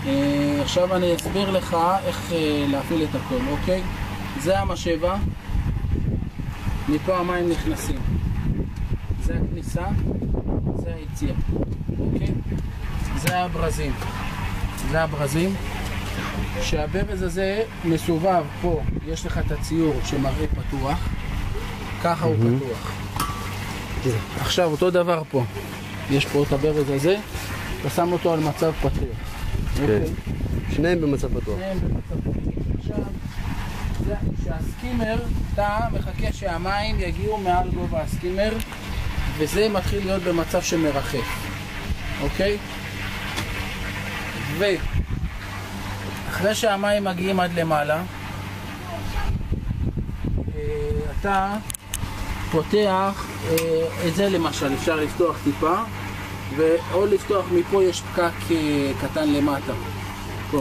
עכשיו אני אסביר לך איך להפעיל את הכל, אוקיי? זה המשאבה, מפה המים נכנסים. זה הכניסה, זה היציאה, אוקיי? זה הברזים. זה הברזים. שהברז הזה מסובב פה, יש לך את הציור שמראה פתוח, ככה הוא פתוח. עכשיו אותו דבר פה, יש פה את הברז הזה, אתה שם אותו על מצב פתוח. אוקיי? שניהם במצב פתוח. שניהם במצב פתוח. עכשיו, שהסקימר, אתה מחכה שהמים יגיעו מעל גובה הסקימר, וזה מתחיל להיות במצב שמרחף. אוקיי? אחרי שהמים מגיעים עד למעלה, אתה פותח את זה למשל, אפשר לפתוח טיפה, או לפתוח מפה, יש פקק קטן למטה. פה.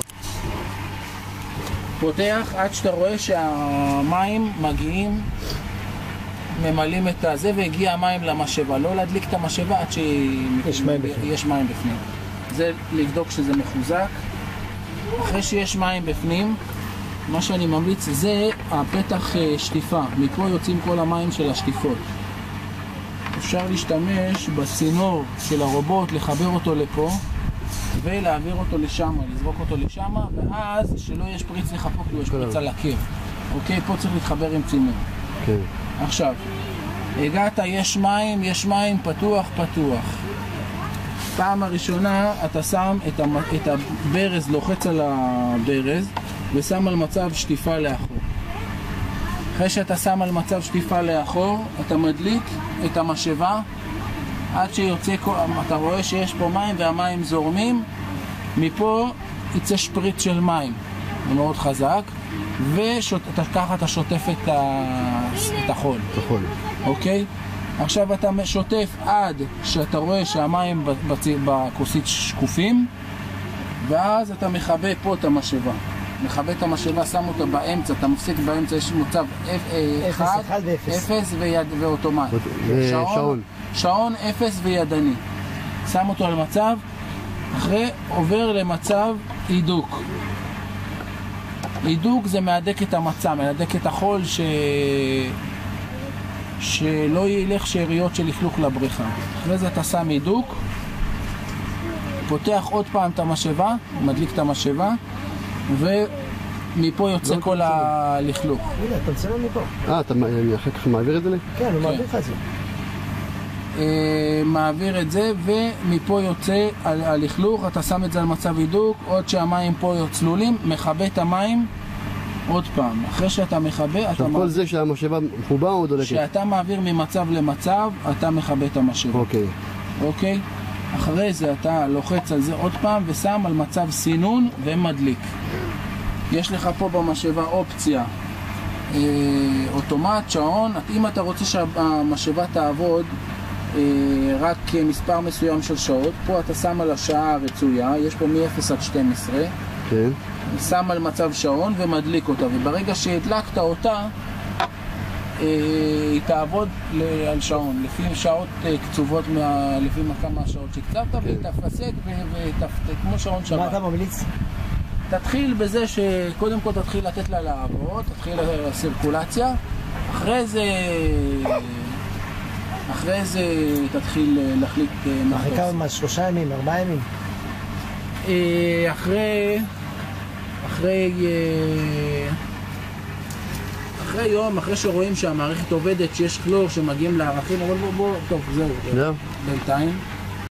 פותח עד שאתה רואה שהמים מגיעים, ממלאים את הזה והגיע המים למשאבה. לא להדליק את המשאבה עד שיש מים בפנים. זה לבדוק שזה מחוזק. אחרי שיש מים בפנים, מה שאני ממליץ זה הפתח שטיפה. מפה יוצאים כל המים של השטיפות. אפשר להשתמש בסינור של הרובוט, לחבר אותו לפה ולהעביר אותו לשם, לזרוק אותו לשם, ואז שלא יש פריץ לחפוק, לא יש פריץ על עקב. אוקיי? פה צריך להתחבר עם צינור. כן. עכשיו, הגעת, יש מים, פתוח. פעם הראשונה אתה שם את הברז, לוחץ על הברז ושם על מצב שטיפה לאחור. אחרי שאתה שם על מצב שטיפה לאחור, אתה מדליק את המשאבה עד שיוצא, אתה רואה שיש פה מים והמים זורמים, מפה יצא שפריץ של מים, זה מאוד חזק, וככה אתה שוטף את החול. אוקיי? עכשיו אתה שוטף עד שאתה רואה שהמים בכוסית שקופים, ואז אתה מכבה פה את המשאבה. מכבה את המשאבה, שם אותה באמצע, אתה מפסיק באמצע, יש מצב 1 0 ואוטומט. שעון 0 וידני. שם אותו על מצב, אחרי עובר למצב הידוק. הידוק זה מהדק את המצע, מהדק את החול שלא ילך שאריות של לכלוך לבריכה. אחרי זה אתה שם הידוק, פותח עוד פעם את המשאבה, מדליק את המשאבה, ומפה יוצא כל הלכלוך. הנה, אתה מצלם מפה. אתה אחר כך מעביר את זה לי? כן, הוא מעביר לך את זה. מעביר את זה, ומפה יוצא הלכלוך, אתה שם את זה על מצב הידוק, עוד שהמים פה צלולים, מכבה את המים עוד פעם. אחרי שאתה מכבה, עכשיו כל זה שהמשאבה מחובה או דולקת? שאתה מעביר ממצב למצב, אתה מכבה את המשאבה. אוקיי? אחרי זה אתה לוחץ על זה עוד פעם ושם על מצב סינון ומדליק. יש לך פה במשאבה אופציה אוטומט, שעון. אם אתה רוצה שהמשאבה תעבוד רק מספר מסוים של שעות, פה אתה שם על השעה הרצויה, יש פה מ-0 עד 12. כן. שם על מצב שעון ומדליק אותה, וברגע שהדלקת אותה היא תעבוד על שעון, לפי שעות קצובות, לפי כמה השעות שקצבת, והיא תפסק כמו שעון שבת. מה אתה ממליץ? תתחיל בזה שקודם כל תתחיל לתת לה לעבוד, תתחיל לסירקולציה, אחרי זה תתחיל להחליט אחרי כמה, 3 ימים, 4 ימים? אחרי יום, אחרי שרואים שהמערכת עובדת, שיש כלור, שמגיעים לערכים, אבל בוא, טוב, זהו, בינתיים.